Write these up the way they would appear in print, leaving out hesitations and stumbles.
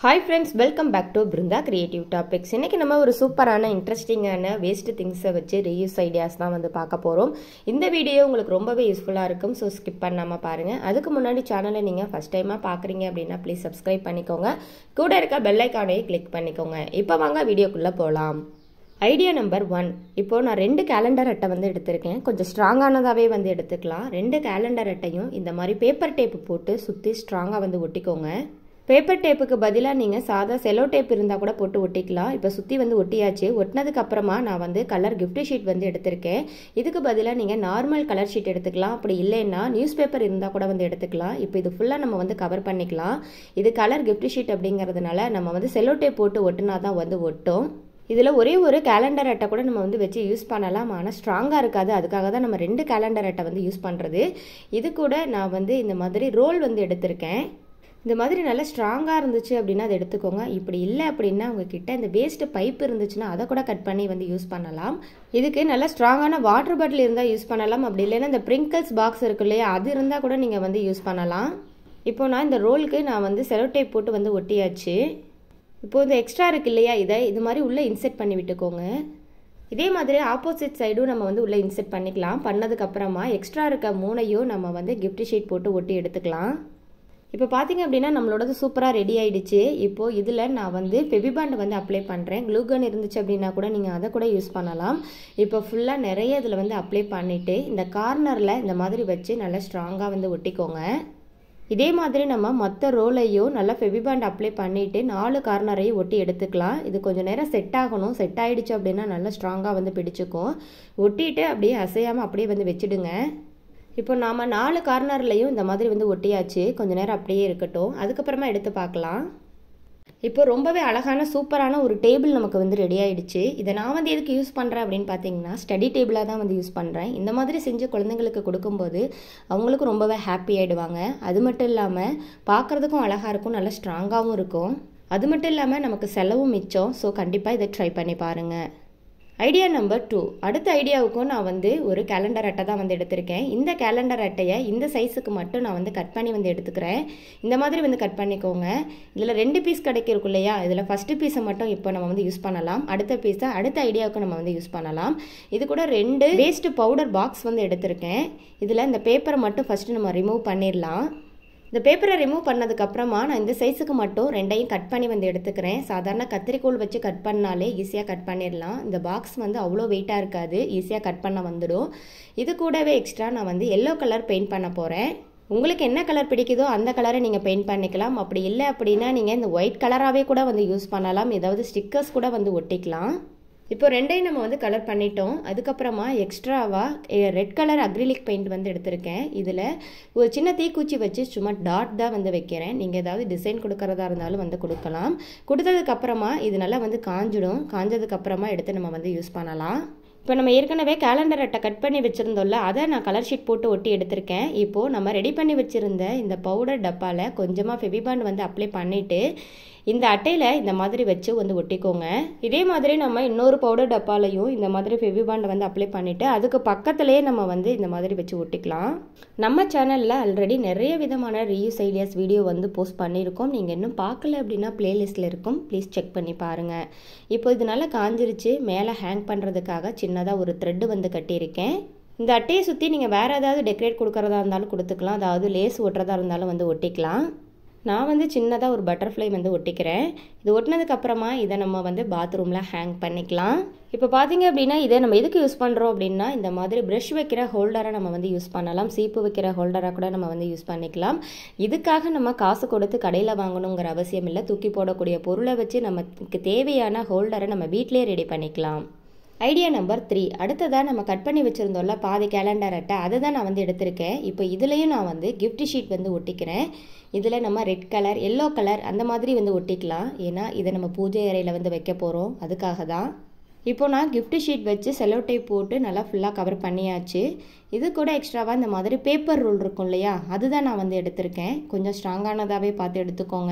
Hi friends, welcome back to Brinda Creative Topics. இன்னைக்கு நம்ம ஒரு சூப்பரான இன்ட்ரெஸ்டிங்கான வேஸ்ட் திங்ஸை வச்சு ரீயூஸ் ஐடியாஸ் தான் வந்து பார்க்க போகிறோம். இந்த வீடியோ உங்களுக்கு ரொம்பவே யூஸ்ஃபுல்லாக இருக்கும், ஸோ ஸ்கிப் பண்ணாமல் பாருங்கள். அதுக்கு முன்னாடி சேனலை நீங்கள் ஃபஸ்ட் டைமாக பார்க்குறீங்க அப்படின்னா ப்ளீஸ் சப்ஸ்கிரைப் பண்ணிக்கோங்க. கூட இருக்க பெல் ஐக்கானையும் கிளிக் பண்ணிக்கோங்க. இப்போ வாங்க வீடியோக்குள்ளே போகலாம். Idea number 1. இப்போது நான் 2 கேலண்டர் அட்டை வந்து எடுத்திருக்கேன். கொஞ்சம் ஸ்ட்ராங்கானதாகவே வந்து எடுத்துக்கலாம். 2 கேலண்டர் அட்டையும் இந்த மாதிரி பேப்பர் டேப்பு போட்டு சுற்றி ஸ்ட்ராங்காக வந்து ஒட்டிக்கோங்க. பேப்பர் டேப்புக்கு பதிலாக நீங்கள் சாதா செலோ டேப் இருந்தால் கூட போட்டு ஒட்டிக்கலாம். இப்போ சுற்றி வந்து ஒட்டியாச்சு. ஒட்டினதுக்கு அப்புறமா நான் வந்து கலர் கிஃப்ட் ஷீட் வந்து எடுத்திருக்கேன். இதுக்கு பதிலாக நீங்கள் நார்மல் கலர் ஷீட் எடுத்துக்கலாம். அப்படி இல்லைன்னா நியூஸ் பேப்பர் இருந்தால் கூட வந்து எடுத்துக்கலாம். இப்போ இது ஃபுல்லாக நம்ம வந்து கவர் பண்ணிக்கலாம். இது கலர் கிஃப்ட் ஷீட் அப்படிங்கிறதுனால நம்ம வந்து செலோ டேப் போட்டு ஒட்டினா தான் வந்து ஒட்டும். இதில் ஒரே ஒரு கேலண்டர் அட்டை கூட நம்ம வந்து வச்சு யூஸ் பண்ணலாம், ஆனால் ஸ்ட்ராங்காக இருக்காது. அதுக்காக தான் நம்ம 2 கேலண்டர் அட்டை வந்து யூஸ் பண்ணுறது. இது கூட நான் வந்து இந்த மாதிரி ரோல் வந்து எடுத்திருக்கேன். இந்த மாதிரி நல்லா ஸ்ட்ராங்காக இருந்துச்சு அப்படின்னா அதை எடுத்துக்கோங்க. இப்படி இல்லை அப்படின்னா உங்ககிட்ட இந்த வேஸ்ட்டு பைப் இருந்துச்சுன்னா அதை கூட கட் பண்ணி வந்து யூஸ் பண்ணலாம். இதுக்கு நல்லா ஸ்ட்ராங்கான வாட்டர் பாட்டில் இருந்தால் யூஸ் பண்ணலாம். அப்படி இல்லைன்னா இந்த பிரிங்கிள்ஸ் பாக்ஸ் இருக்கு இல்லையா, அது இருந்தால் கூட நீங்கள் வந்து யூஸ் பண்ணலாம். இப்போ நான் இந்த ரோலுக்கு நான் வந்து செலோ டேப் போட்டு வந்து ஒட்டியாச்சு. இப்போது இந்த எக்ஸ்ட்ரா இருக்கு இல்லையா, இது மாதிரி உள்ளே இன்செர்ட் பண்ணி விட்டுக்கோங்க. இதே மாதிரி ஆப்போசிட் சைடும் நம்ம வந்து உள்ளே இன்செர்ட் பண்ணிக்கலாம். பண்ணதுக்கப்புறமா எக்ஸ்ட்ரா இருக்க 3ஐயும் நம்ம வந்து கிஃப்ட் ஷீட் போட்டு ஒட்டி எடுத்துக்கலாம். இப்போ பார்த்தீங்க அப்படின்னா நம்மளோடது சூப்பராக ரெடி ஆகிடுச்சு. இப்போது இதில் நான் வந்து ஃபெவிபாண்ட் வந்து அப்ளை பண்ணுறேன். க்ளூகன் இருந்துச்சு அப்படின்னா கூட நீங்கள் அதை கூட யூஸ் பண்ணலாம். இப்போ ஃபுல்லாக நிறைய இதில் வந்து அப்ளை பண்ணிவிட்டு இந்த கார்னரில் இந்த மாதிரி வச்சு நல்லா ஸ்ட்ராங்காக வந்து ஒட்டிக்கோங்க. இதே மாதிரி நம்ம மற்ற ரோலையும் நல்லா ஃபெவிபாண்ட் அப்ளை பண்ணிவிட்டு 4 கார்னரையும் ஒட்டி எடுத்துக்கலாம். இது கொஞ்சம் நேரம் செட் ஆகணும். செட் ஆகிடுச்சு அப்படின்னா நல்லா ஸ்ட்ராங்காக வந்து பிடிச்சிக்கும். ஒட்டிட்டு அப்படியே அசையாமல் அப்படியே வந்து வச்சுடுங்க. இப்போ நாம் 4 கார்னர்லையும் இந்த மாதிரி வந்து ஒட்டியாச்சு. கொஞ்சம் நேரம் அப்படியே இருக்கட்டும், அதுக்கப்புறமா எடுத்து பார்க்கலாம். இப்போ ரொம்பவே அழகான சூப்பரான ஒரு டேபிள் நமக்கு வந்து ரெடி ஆகிடுச்சு. இதை நான் வந்து எதுக்கு யூஸ் பண்ணுறேன் அப்படின்னு பார்த்தீங்கன்னா ஸ்டடி டேபிளாக தான் வந்து யூஸ் பண்ணுறேன். இந்த மாதிரி செஞ்சு குழந்தைங்களுக்கு கொடுக்கும்போது அவங்களுக்கும் ரொம்பவே ஹாப்பி ஆகிடுவாங்க. அது மட்டும் இல்லாமல் பார்க்குறதுக்கும் அழகாக இருக்கும், நல்லா ஸ்ட்ராங்காகவும் இருக்கும். அது மட்டும் இல்லாமல் நமக்கு செலவும் மிச்சம். ஸோ கண்டிப்பாக இதை ட்ரை பண்ணி பாருங்கள். Idea number 2. அடுத்த ஐடியாவுக்கும் நான் வந்து ஒரு கேலண்டர் அட்டை தான் வந்து எடுத்திருக்கேன். இந்த கேலண்டர் அட்டையை இந்த சைஸுக்கு மட்டும் நான் வந்து கட் பண்ணி வந்து எடுத்துக்கிறேன். இந்த மாதிரி வந்து கட் பண்ணிக்கோங்க. இதில் 2 பீஸ் கிடைக்கும் இல்லையா, இதில் ஃபஸ்ட்டு பீஸை மட்டும் இப்போ நம்ம வந்து யூஸ் பண்ணலாம். அடுத்த பீஸை அடுத்த ஐடியாவுக்கு நம்ம வந்து யூஸ் பண்ணலாம். இது கூட 2 வேஸ்ட் பவுடர் பாக்ஸ் வந்து எடுத்திருக்கேன். இதில் இந்த பேப்பரை மட்டும் ஃபஸ்ட்டு நம்ம ரிமூவ் பண்ணிடலாம். இந்த பேப்பரை ரிமூவ் பண்ணதுக்கப்புறமா நான் இந்த சைஸுக்கு மட்டும் 2ஐயும் கட் பண்ணி வந்து எடுத்துக்கிறேன். சாதாரண கத்திரிக்கோல் வச்சு கட் பண்ணாலே ஈஸியாக கட் பண்ணிடலாம். இந்த பாக்ஸ் வந்து அவ்வளோ வெயிட்டாக இருக்காது, ஈஸியாக கட் பண்ண வந்துடும். இது கூடவே எக்ஸ்ட்ரா நான் வந்து எல்லோ கலர் பெயிண்ட் பண்ண போகிறேன். உங்களுக்கு என்ன கலர் பிடிக்குதோ அந்த கலரை நீங்கள் பெயிண்ட் பண்ணிக்கலாம். அப்படி இல்லை அப்படின்னா நீங்கள் இந்த ஒயிட் கலராகவே கூட வந்து யூஸ் பண்ணலாம். ஏதாவது ஸ்டிக்கர்ஸ் கூட வந்து ஒட்டிக்கலாம். இப்போ 2ஐயும் நம்ம வந்து கலர் பண்ணிட்டோம். அதுக்கப்புறமா எக்ஸ்ட்ராவாக ரெட் கலர் அக்ரிலிக் பெயிண்ட் வந்து எடுத்திருக்கேன். இதில் ஒரு சின்ன தீக்குச்சி வச்சு சும்மா டாட் தான் வந்து வைக்கிறேன். நீங்கள் ஏதாவது டிசைன் கொடுக்கறதா இருந்தாலும் வந்து கொடுக்கலாம். கொடுத்ததுக்கப்புறமா இது நல்லா வந்து காஞ்சிடும். காஞ்சதுக்கப்புறமா எடுத்து நம்ம வந்து யூஸ் பண்ணலாம். இப்போ நம்ம ஏற்கனவே கேலண்டர் அட்டை கட் பண்ணி வச்சுருந்தோம்ல, அதை நான் கலர் ஷீட் போட்டு ஒட்டி எடுத்திருக்கேன். இப்போது நம்ம ரெடி பண்ணி வச்சுருந்த இந்த பவுடர் டப்பாவில் கொஞ்சமாக ஃபெவிபாண்ட் வந்து அப்ளை பண்ணிவிட்டு இந்த அட்டையில் இந்த மாதிரி வச்சு வந்து ஒட்டிக்கோங்க. இதே மாதிரி நம்ம இன்னொரு பவுடர் டப்பாலையும் இந்த மாதிரி ஃபெவிபாண்டை வந்து அப்ளை பண்ணிவிட்டு அதுக்கு பக்கத்துலேயே நம்ம வந்து இந்த மாதிரி வச்சு ஒட்டிக்கலாம். நம்ம சேனலில் ஆல்ரெடி நிறைய விதமான ரீயூஸ் ஐடியாஸ் வீடியோ வந்து போஸ்ட் பண்ணியிருக்கோம். நீங்கள் இன்னும் பார்க்கல அப்படின்னா பிளேலிஸ்ட்டில் இருக்கும், ப்ளீஸ் செக் பண்ணி பாருங்கள். இப்போ இது நல்லா காஞ்சிருச்சு. மேலே ஹேங் பண்ணுறதுக்காக சின்னதாக ஒரு த்ரெட்டு வந்து கட்டியிருக்கேன். இந்த அட்டையை சுற்றி நீங்கள் வேறு ஏதாவது டெக்கரேட் கொடுக்குறதா இருந்தாலும் கொடுத்துக்கலாம். அதாவது லேஸ் ஒட்டுறதா இருந்தாலும் வந்து ஒட்டிக்கலாம். நான் வந்து சின்னதாக ஒரு பட்டர்ஃப்ளை வந்து ஒட்டிக்கிறேன். இது ஒட்டினதுக்கப்புறமா இதை நம்ம வந்து பாத்ரூமில் ஹேங் பண்ணிக்கலாம். இப்போ பார்த்தீங்க அப்படின்னா இதை நம்ம எதுக்கு யூஸ் பண்ணுறோம் அப்படின்னா இந்த மாதிரி ப்ரஷ் வைக்கிற ஹோல்டரை நம்ம வந்து யூஸ் பண்ணலாம். சீப்பு வைக்கிற ஹோல்டராக கூட நம்ம வந்து யூஸ் பண்ணிக்கலாம். இதுக்காக நம்ம காசு கொடுத்து கடையில் வாங்கணுங்கிற அவசியம் இல்லை. தூக்கி போடக்கூடிய பொருளை வச்சு நமக்கு தேவையான ஹோல்டரை நம்ம வீட்டிலே ரெடி பண்ணிக்கலாம். Idea number 3. அடுத்ததாக நம்ம கட் பண்ணி வச்சுருந்தோம்ல பாதி கேலண்டர் அட்டை, அதை தான் நான் வந்து எடுத்திருக்கேன். இப்போ இதுலேயும் நான் வந்து கிஃப்ட் ஷீட் வந்து ஒட்டிக்கிறேன். இதில் நம்ம ரெட் கலர், எல்லோ கலர் அந்த மாதிரி வந்து ஒட்டிக்கலாம். ஏன்னா இதை நம்ம பூஜை அறையில் வந்து வைக்க போகிறோம், அதுக்காக தான். இப்போ நான் கிஃப்ட் ஷீட் வச்சு செலோ டேப் போட்டு நல்லா ஃபுல்லாக கவர் பண்ணியாச்சு. இது கூட எக்ஸ்ட்ராவாக இந்த மாதிரி பேப்பர் ரோல் இருக்கும் இல்லையா, அதுதான் நான் வந்து எடுத்திருக்கேன். கொஞ்சம் ஸ்ட்ராங்கானதாகவே பார்த்து எடுத்துக்கோங்க.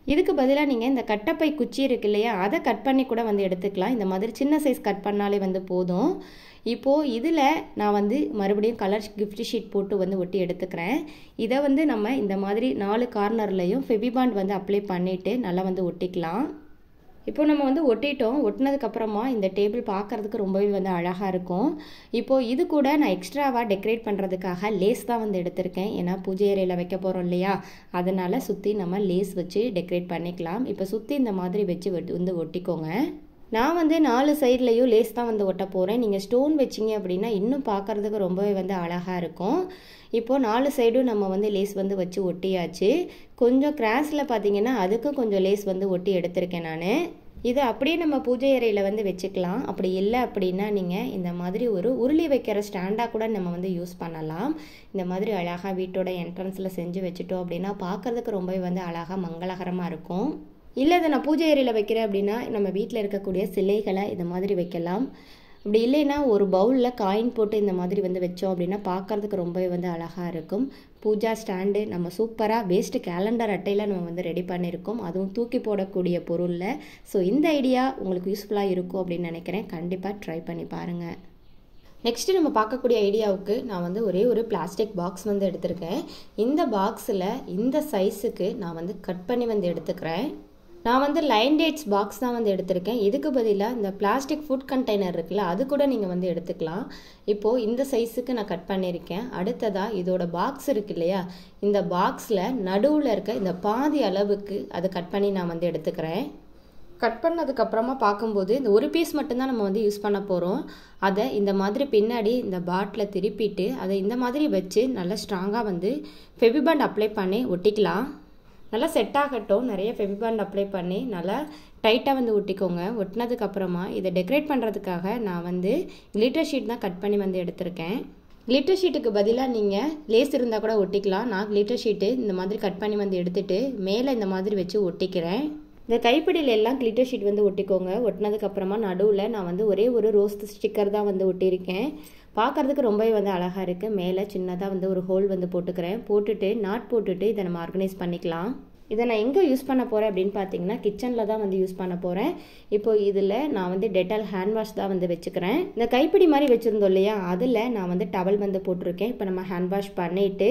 இதுக்கு பதிலாக நீங்கள் இந்த கட்டப்பை குச்சி இருக்கு இல்லையா, அதை கட் பண்ணி கூட வந்து எடுத்துக்கலாம். இந்த மாதிரி சின்ன சைஸ் கட் பண்ணாலே வந்து போதும். இப்போது இதில் நான் வந்து மறுபடியும் கலர் கிஃப்ட் ஷீட் போட்டு வந்து ஒட்டி எடுத்துக்கிறேன். இதை வந்து நம்ம இந்த மாதிரி 4 கார்னர்லையும் ஃபெவிபாண்ட் வந்து அப்ளை பண்ணிவிட்டு நல்லா வந்து ஒட்டிக்கலாம். இப்போ நம்ம வந்து ஒட்டிட்டோம். ஒட்டினதுக்கப்புறமா இந்த டேபிள் பார்க்குறதுக்கு ரொம்பவே வந்து அழகாக இருக்கும். இப்போது இது கூட நான் எக்ஸ்ட்ராவாக டெக்கரேட் பண்ணுறதுக்காக லேஸ் தான் வந்து எடுத்திருக்கேன். ஏன்னா பூஜை அறையில் வைக்க போகிறோம் இல்லையா, அதனால் சுற்றி நம்ம லேஸ் வச்சு டெக்கரேட் பண்ணிக்கலாம். இப்போ சுற்றி இந்த மாதிரி வச்சு வந்து ஒட்டிக்கோங்க. நான் வந்து 4 சைட்லேயும் லேஸ் தான் வந்து ஒட்ட போகிறேன். நீங்கள் ஸ்டோன் வச்சிங்க அப்படின்னா இன்னும் பார்க்குறதுக்கு ரொம்பவே வந்து அழகாக இருக்கும். இப்போது 4 சைடும் நம்ம வந்து லேஸ் வந்து வச்சு ஒட்டியாச்சு. கொஞ்சம் கிராஸில் பார்த்தீங்கன்னா அதுக்கும் கொஞ்சம் லேஸ் வந்து ஒட்டி எடுத்திருக்கேன் நான். இது அப்படியே நம்ம பூஜை அறையில் வந்து வச்சுக்கலாம். அப்படி இல்லை அப்படின்னா நீங்கள் இந்த மாதிரி ஒரு உருளி வைக்கிற ஸ்டாண்டாக கூட நம்ம வந்து யூஸ் பண்ணலாம். இந்த மாதிரி அழகாக வீட்டோட என்ட்ரன்ஸில் செஞ்சு வச்சுட்டோம் அப்படின்னா பார்க்குறதுக்கு ரொம்பவே வந்து அழகாக மங்களகரமாக இருக்கும். இல்லை இதை நான் பூஜை அறையில் வைக்கிறேன் அப்படின்னா நம்ம வீட்டில் இருக்கக்கூடிய சிலைகளை இந்த மாதிரி வைக்கலாம். அப்படி இல்லைன்னா ஒரு பவுலில் காயின் போட்டு இந்த மாதிரி வந்து வச்சோம் அப்படின்னா பார்க்குறதுக்கு ரொம்பவே வந்து அழகாக இருக்கும். பூஜா ஸ்டாண்டு நம்ம சூப்பராக வேஸ்ட்டு கேலண்டர் அட்டையில் நம்ம வந்து ரெடி பண்ணியிருக்கோம். அதுவும் தூக்கி போடக்கூடிய பொருளில். ஸோ இந்த ஐடியா உங்களுக்கு யூஸ்ஃபுல்லாக இருக்கும் அப்படின்னு நினைக்கிறேன். கண்டிப்பாக ட்ரை பண்ணி பாருங்கள். நெக்ஸ்ட்டு நம்ம பார்க்கக்கூடிய ஐடியாவுக்கு நான் வந்து ஒரே ஒரு பிளாஸ்டிக் பாக்ஸ் வந்து எடுத்திருக்கேன். இந்த பாக்ஸில் இந்த சைஸுக்கு நான் வந்து கட் பண்ணி வந்து எடுத்துக்கிறேன். நான் வந்து லைன் டேட்ஸ் பாக்ஸ் தான் வந்து எடுத்திருக்கேன். இதுக்கு பதிலாக இந்த பிளாஸ்டிக் ஃபுட் கண்டெய்னர் இருக்குல்ல, அது கூட நீங்கள் வந்து எடுத்துக்கலாம். இப்போது இந்த சைஸுக்கு நான் கட் பண்ணியிருக்கேன். அடுத்ததாக இதோட பாக்ஸ் இருக்கு இல்லையா, இந்த பாக்ஸில் நடுவில் இருக்க இந்த பாதி அளவுக்கு அதை கட் பண்ணி நான் வந்து எடுத்துக்கிறேன். கட் பண்ணதுக்கப்புறமா பார்க்கும்போது இந்த ஒரு பீஸ் மட்டும்தான் நம்ம வந்து யூஸ் பண்ண போகிறோம். அதை இந்த மாதிரி பின்னாடி இந்த பாட்டில் திருப்பிட்டு அதை இந்த மாதிரி வச்சு நல்லா ஸ்ட்ராங்காக வந்து ஃபெவிபாண்ட் அப்ளை பண்ணி ஒட்டிக்கலாம். நல்லா செட் ஆகட்டும். நிறைய ஃபெவிபாண்ட் அப்ளை பண்ணி நல்லா டைட்டாக வந்து ஒட்டிக்கோங்க. ஒட்டினதுக்கப்புறமா இதை டெக்கரேட் பண்ணுறதுக்காக நான் வந்து கிளிட்டர் ஷீட் தான் கட் பண்ணி வந்து எடுத்திருக்கேன். கிளிட்டர் ஷீட்டுக்கு பதிலாக நீங்கள் லேஸ் இருந்தால் கூட ஒட்டிக்கலாம். நான் கிளிட்டர் ஷீட்டு இந்த மாதிரி கட் பண்ணி வந்து எடுத்துகிட்டு மேலே இந்த மாதிரி வச்சு ஒட்டிக்கிறேன். இந்த கைப்பிடியில் எல்லாம் கிளிட்டர் ஷீட் வந்து ஒட்டிக்கோங்க. ஒட்டினதுக்கப்புறமா நடுவில் நான் வந்து ஒரே ஒரு ரோஸ் ஸ்டிக்கர் தான் வந்து ஒட்டியிருக்கேன். பார்க்குறதுக்கு ரொம்பவே வந்து அழகாக இருக்குது. மேலே சின்னதாக வந்து ஒரு ஹோல் வந்து போட்டுக்கிறேன். போட்டுட்டு நாட் போட்டுட்டு இதை நம்ம ஆர்கனைஸ் பண்ணிக்கலாம். இதை நான் எங்கே யூஸ் பண்ண போகிறேன் அப்படின்னு பார்த்தீங்கன்னா கிச்சனில் தான் வந்து யூஸ் பண்ண போகிறேன். இப்போது இதில் நான் வந்து டெட்டால் ஹேண்ட் வாஷ் தான் வந்து வச்சுக்கிறேன். இந்த கைப்பிடி மாதிரி வச்சுருந்தோம் இல்லையா, அதில் நான் வந்து டவல் வந்து போட்டிருக்கேன். இப்போ நம்ம ஹேண்ட் வாஷ் பண்ணிவிட்டு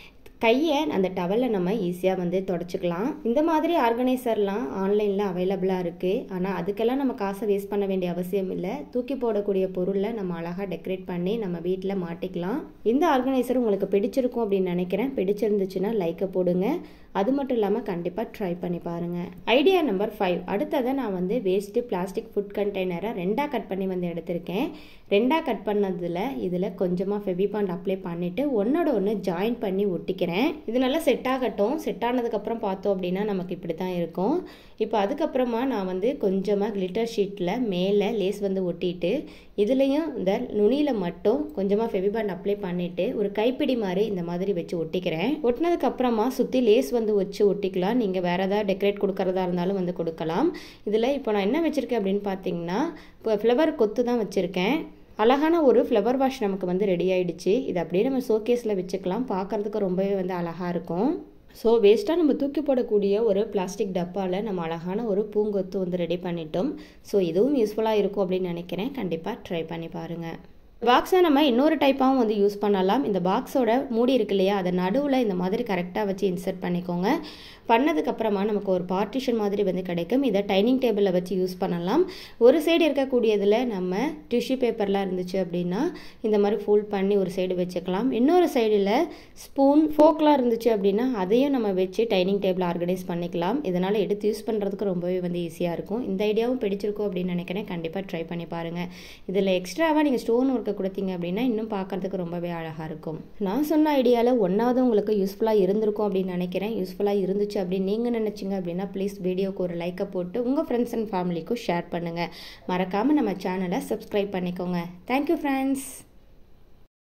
கையை அந்த டவலில் நம்ம ஈஸியாக வந்து தொடச்சிக்கலாம். இந்த மாதிரி ஆர்கனைசர்லாம் ஆன்லைனில் அவைலபிளாக இருக்குது. ஆனால் அதுக்கெல்லாம் நம்ம காசை வேஸ்ட் பண்ண வேண்டிய அவசியம் இல்லை. தூக்கி போடக்கூடிய பொருளை நம்ம அழகாக டெக்கரேட் பண்ணி நம்ம வீட்டில் மாட்டிக்கலாம். இந்த ஆர்கனைசர் உங்களுக்கு பிடிச்சிருக்கும் அப்படின்னு நினைக்கிறேன். பிடிச்சிருந்துச்சுன்னா லைக்கை போடுங்க. அது மட்டும் இல்லாமல் கண்டிப்பாக ட்ரை பண்ணி பாருங்கள். Idea number 5. அடுத்ததை நான் வந்து வேஸ்ட்டு பிளாஸ்டிக் ஃபுட் கண்டெய்னரை 2ஆக கட் பண்ணி வந்து எடுத்திருக்கேன். 2ஆக கட் பண்ணதில் இதில் கொஞ்சமாக ஃபெவிபாண்ட் அப்ளை பண்ணிவிட்டு ஒன்றோட ஒன்று ஜாயின் பண்ணி ஒட்டிக்கிறேன். இது நல்லா செட் ஆகட்டும். செட் ஆனதுக்கப்புறம் பார்த்தோம் அப்படின்னா நமக்கு இப்படி தான் இருக்கும். இப்போ அதுக்கப்புறமா நான் வந்து கொஞ்சமாக கிளிட்டர் ஷீட்டில் மேலே லேஸ் வந்து ஒட்டிட்டு இதுலேயும் இந்த நுனியில் மட்டும் கொஞ்சமாக ஃபெவிபாண்ட் அப்ளை பண்ணிவிட்டு ஒரு கைப்பிடி மாதிரி இந்த மாதிரி வச்சு ஒட்டிக்கிறேன். ஒட்டினதுக்கப்புறமா சுற்றி லேஸ் வந்து வச்சு ஒட்டிக்கலாம். நீங்கள் வேறு ஏதாவது டெக்கரேட் கொடுக்குறதா இருந்தாலும் வந்து கொடுக்கலாம். இதில் இப்போ நான் என்ன வச்சுருக்கேன் அப்படின்னு பார்த்தீங்கன்னா இப்போ ஃப்ளவர் கொத்து தான் வச்சுருக்கேன். அழகான ஒரு ஃப்ளவர் வாஷ் நமக்கு வந்து ரெடி ஆகிடுச்சு. இது அப்படியே நம்ம ஷோகேஸில் வச்சுக்கலாம். பார்க்குறதுக்கு ரொம்பவே வந்து அழகாக இருக்கும். ஸோ வேஸ்ட்டாக நம்ம தூக்கி போடக்கூடிய ஒரு பிளாஸ்டிக் டப்பாவில் நம்ம அழகான ஒரு பூங்கொத்து வந்து ரெடி பண்ணிட்டோம். ஸோ இதுவும் யூஸ்ஃபுல்லாக இருக்கும் அப்படின்னு நினைக்கிறேன். கண்டிப்பாக ட்ரை பண்ணி பாருங்கள். பாக்ஸை நம்ம இன்னொரு டைப்பாகவும் வந்து யூஸ் பண்ணலாம். இந்த பாக்ஸோட மூடி இருக்கு இல்லையா, அதை நடுவில் இந்த மாதிரி கரெக்டாக வச்சு இன்சர்ட் பண்ணிக்கோங்க. பண்ணதுக்கப்புறமா நமக்கு ஒரு பார்ட்டிஷன் மாதிரி வந்து கிடைக்கும். இதை டைனிங் டேபிளில் வச்சு யூஸ் பண்ணலாம். ஒரு சைடு இருக்கக்கூடியதில் நம்ம டிஷ்யூ பேப்பர்லாம் இருந்துச்சு அப்படின்னா இந்த மாதிரி ஃபோல்ட் பண்ணி ஒரு சைடு வச்சுக்கலாம். இன்னொரு சைடில் ஸ்பூன் ஃபோக்லாம் இருந்துச்சு அப்படின்னா அதையும் நம்ம வச்சு டைனிங் டேபிள் ஆர்கனைஸ் பண்ணிக்கலாம். இதனால் எடுத்து யூஸ் பண்ணுறதுக்கு ரொம்பவே வந்து ஈஸியாக இருக்கும். இந்த ஐடியாவும் பிடிச்சிருக்கும் அப்படின்னு நினைக்கிறேன். கண்டிப்பாக ட்ரை பண்ணி பாருங்கள். இதில் எக்ஸ்ட்ராவாக நீங்கள் ஸ்டோன் ஒர்க்கை கொடுத்தீங்க அப்படின்னா இன்னும் பார்க்குறதுக்கு ரொம்பவே அழகாக இருக்கும். நான் சொன்ன ஐடியாவில் ஒன்றாவது உங்களுக்கு யூஸ்ஃபுல்லாக இருந்திருக்கும் அப்படின்னு நினைக்கிறேன். யூஸ்ஃபுல்லாக இருந்துச்சு அப்படின்னு நீங்கள் நினச்சிங்க அப்படின்னா ப்ளீஸ் வீடியோக்கு ஒரு லைக்கை போட்டு உங்கள் ஃப்ரெண்ட்ஸ் அண்ட் ஃபேமிலிக்கும் ஷேர் பண்ணுங்கள். மறக்காமல் நம்ம சேனலை சப்ஸ்கிரைப் பண்ணிக்கோங்க. Thank you friends.